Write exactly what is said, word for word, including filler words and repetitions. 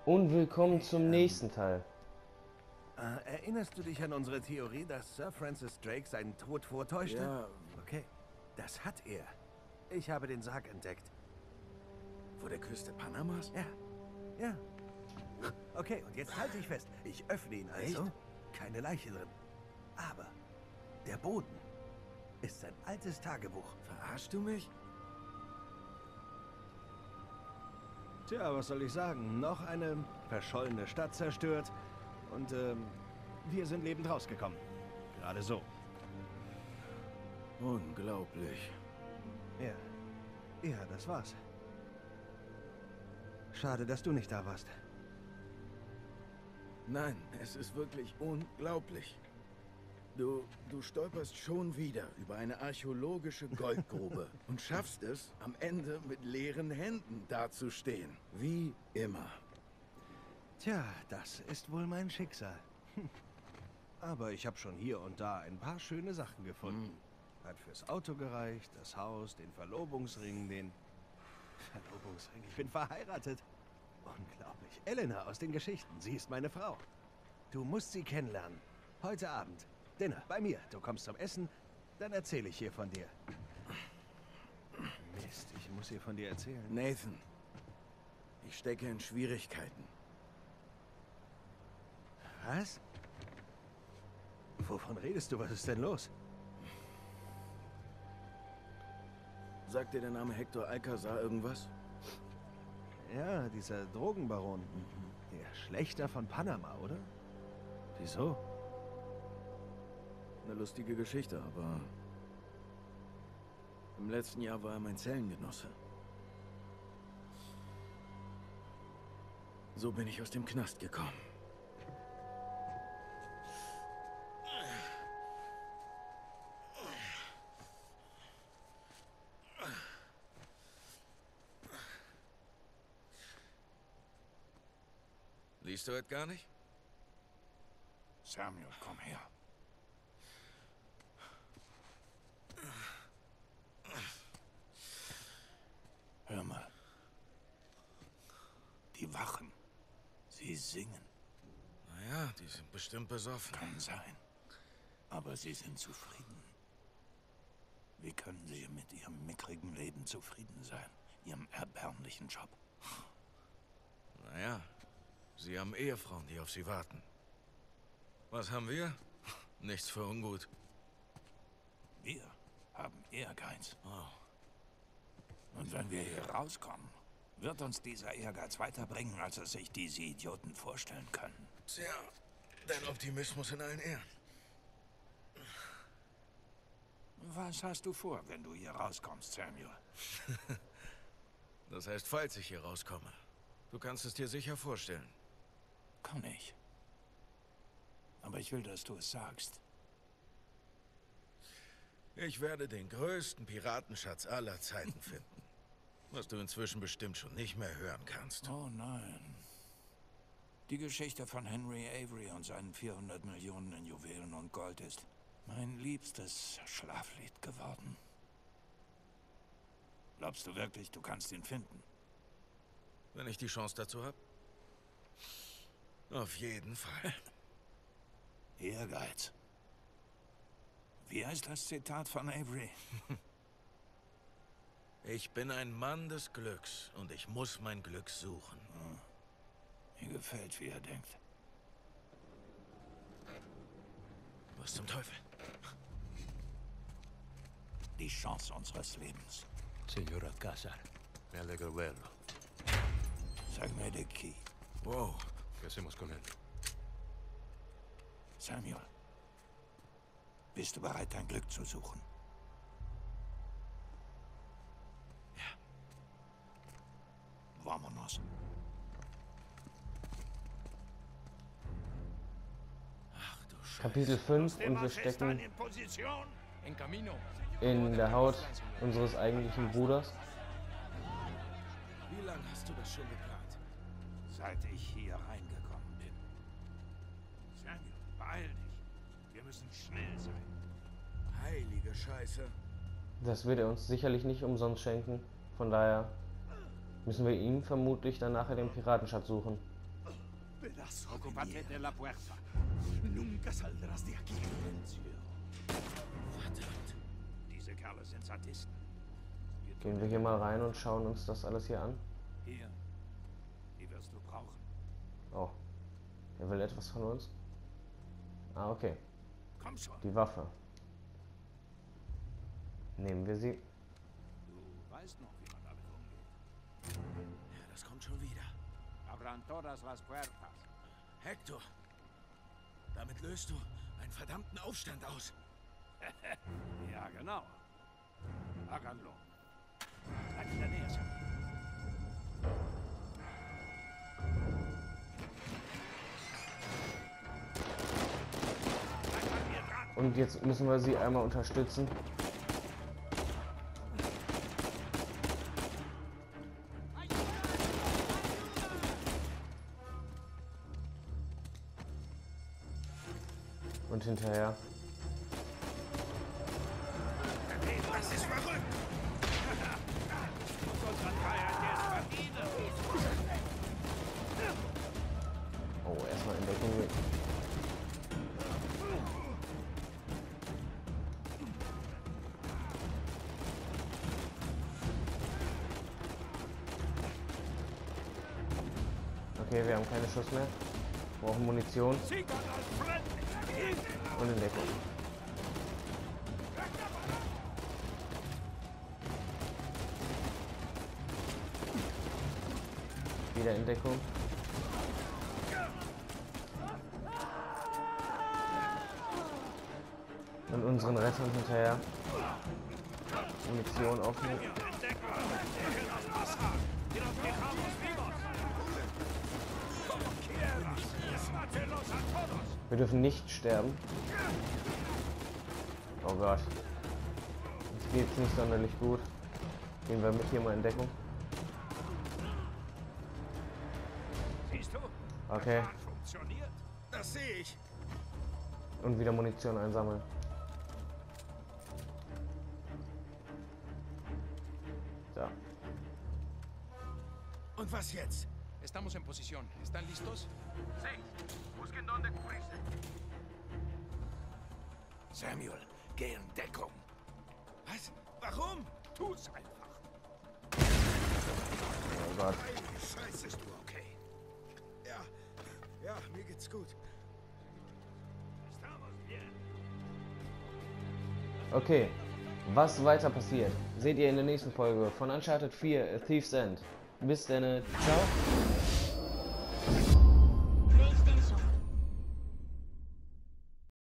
Und willkommen zum Ähm, nächsten Teil. Äh, erinnerst du dich an unsere Theorie, dass Sir Francis Drake seinen Tod vortäuschte? Ja, Okay, das hat er. Ich habe den Sarg entdeckt. vor der Küste Panamas? Ja, ja. Okay, und jetzt halte ich fest. Ich öffne ihn also. Echt? Keine Leiche drin. Aber der Boden ist sein altes Tagebuch. Verarschst du mich? Tja, was soll ich sagen? Noch eine verschollene Stadt zerstört. Und ähm, wir sind lebend rausgekommen. Gerade so. Unglaublich. Ja. Ja, das war's. Schade, dass du nicht da warst. Nein, es ist wirklich unglaublich. Du, du stolperst schon wieder über eine archäologische Goldgrube und schaffst es, am Ende mit leeren Händen dazustehen. Wie immer. Tja, das ist wohl mein Schicksal. Hm. Aber ich habe schon hier und da ein paar schöne Sachen gefunden. Hat fürs Auto gereicht, das Haus, den Verlobungsring, den... Verlobungsring? Ich bin verheiratet. Unglaublich. Elena aus den Geschichten, sie ist meine Frau. Du musst sie kennenlernen. Heute Abend. Dinner, bei mir. Du kommst zum Essen, dann erzähle ich ihr von dir. Mist, ich muss ihr von dir erzählen. Nathan, ich stecke in Schwierigkeiten. Was? Wovon redest du? Was ist denn los? Sagt dir der Name Hector Alcazar irgendwas? Ja, dieser Drogenbaron. Der Schlächter von Panama, oder? Wieso? Eine lustige Geschichte, aber... Im letzten Jahr war er mein Zellengenosse. So bin ich aus dem Knast gekommen. Liest du es gar nicht? Samuel, komm her. Hör mal. Die Wachen. Sie singen. Naja, die sind bestimmt besoffen. Kann sein. Aber sie sind zufrieden. Wie können sie mit ihrem mickrigen Leben zufrieden sein? Ihrem erbärmlichen Job? Naja, sie haben Ehefrauen, die auf sie warten. Was haben wir? Nichts für ungut. Wir haben Ehrgeiz. Oh. Und wenn wir hier rauskommen, wird uns dieser Ehrgeiz weiterbringen, als es sich diese Idioten vorstellen können. Tja, dein Optimismus in allen Ehren. Was hast du vor, wenn du hier rauskommst, Samuel? Das heißt, falls ich hier rauskomme. Du kannst es dir sicher vorstellen. Kann ich. Aber ich will, dass du es sagst. Ich werde den größten Piratenschatz aller Zeiten finden. Was du inzwischen bestimmt schon nicht mehr hören kannst. Oh nein. Die Geschichte von Henry Avery und seinen vierhundert Millionen in Juwelen und Gold ist mein liebstes Schlaflied geworden. Glaubst du wirklich, du kannst ihn finden? Wenn ich die Chance dazu habe? Auf jeden Fall. Ehrgeiz. Wie heißt das Zitat von Avery? Ich bin ein Mann des Glücks und ich muss mein Glück suchen. Mir gefällt, wie er denkt. Was zum Teufel? Die Chance unseres Lebens. Señor Alcázar, me alegro verlo. Sag mir den Key. Wow. ¿Qué hacemos con él? Samuel, bist du bereit, dein Glück zu suchen? Ja. Vámonos. Ach du Scheiße. Kapitel fünf und wir stecken in Position. En camino. in der Haut unseres eigentlichen Bruders. Wie lange hast du das schon geplant? Seit ich hier reingekommen bin. Samuel, beeil dich. Wir müssen schnell sein. Heilige Scheiße. Das wird er uns sicherlich nicht umsonst schenken. Von daher müssen wir ihm vermutlich dann nachher den Piratenschatz suchen. Pedazo Ocúpate de la puerta. Nunca saldrás de aquí. Verdammt. Diese Kerle sind Sadisten. Gehen wir hier mal rein und schauen uns das alles hier an. Hier. Die wirst du brauchen. Oh. Der will etwas von uns. Ah, okay. Komm schon. Die Waffe. Nehmen wir sie. Du weißt noch, wie man damit umgeht. Ja, das kommt schon wieder. Abran todas las puertas. Hector, damit löst du einen verdammten Aufstand aus. Ja, genau. Háganlo. Bleib in der Nähe, Sam. Bleib an mir dran. Und jetzt müssen wir sie einmal unterstützen. Und hinterher. Das ist verrückt. Unsere Freiheit ist verdienen. Oh, erstmal in Deckung. Okay, wir haben keine Schuss mehr. Wir brauchen Munition und in Deckung. Wieder in Deckung. Und unseren Rettern hinterher. Munition aufnehmen. Wir dürfen nicht sterben. Oh Gott. Jetzt geht's nicht sonderlich gut. Gehen wir mit hier mal in Deckung. Siehst du? Okay. Funktioniert. Das sehe ich. Und wieder Munition einsammeln. So. Und was jetzt? Estamos en posición. ¿Están listos? Samuel, geh in Deckung. Was? Warum? Tu's einfach. Oh Gott. Scheiße, bist du okay? Ja, ja, mir geht's gut. Estamos bien. Okay. Was weiter passiert, seht ihr in der nächsten Folge von Uncharted vier, A Thief's End. Bis dann. Ciao.